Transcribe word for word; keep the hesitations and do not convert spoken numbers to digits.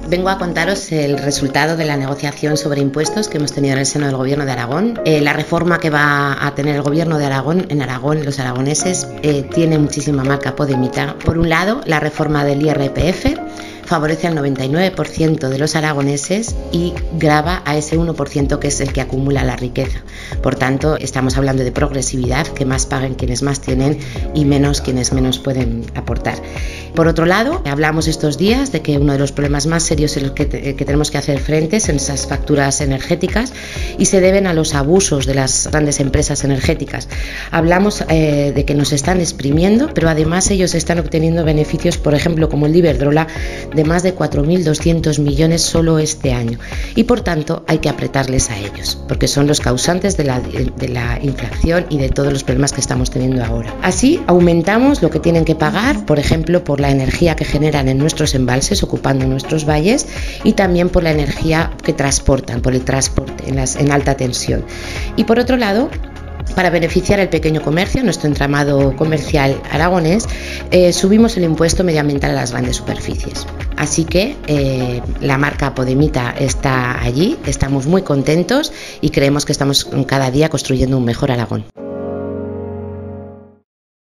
Vengo a contaros el resultado de la negociación sobre impuestos que hemos tenido en el seno del Gobierno de Aragón. Eh, la reforma que va a tener el Gobierno de Aragón, en Aragón, los aragoneses, eh, tiene muchísima marca podemita. Por un lado, la reforma del I R P F favorece al noventa y nueve por ciento de los aragoneses y grava a ese uno por ciento que es el que acumula la riqueza. Por tanto, estamos hablando de progresividad, que más paguen quienes más tienen y menos quienes menos pueden aportar. Por otro lado, hablamos estos días de que uno de los problemas más serios en los que, te, que tenemos que hacer frente es en esas facturas energéticas y se deben a los abusos de las grandes empresas energéticas. Hablamos eh, de que nos están exprimiendo, pero además ellos están obteniendo beneficios, por ejemplo, como el de Iberdrola, de más de cuatro mil doscientos millones solo este año. Y por tanto hay que apretarles a ellos, porque son los causantes de la, de la inflación y de todos los problemas que estamos teniendo ahora. Así aumentamos lo que tienen que pagar, por ejemplo, por la energía que generan en nuestros embalses, ocupando nuestros valles, y también por la energía que transportan, por el transporte en, las, en alta tensión. Y por otro lado, para beneficiar al pequeño comercio, nuestro entramado comercial aragonés, eh, subimos el impuesto medioambiental a las grandes superficies. Así que eh, la marca Podemita está allí, estamos muy contentos y creemos que estamos cada día construyendo un mejor Aragón.